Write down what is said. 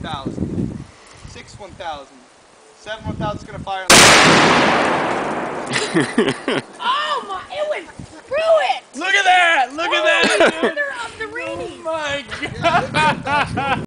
1000. 6 1000. 7 1000 is gonna fire. Oh my! It went through it. Look at that! Look at that! Dude. Of the reading. Oh my god!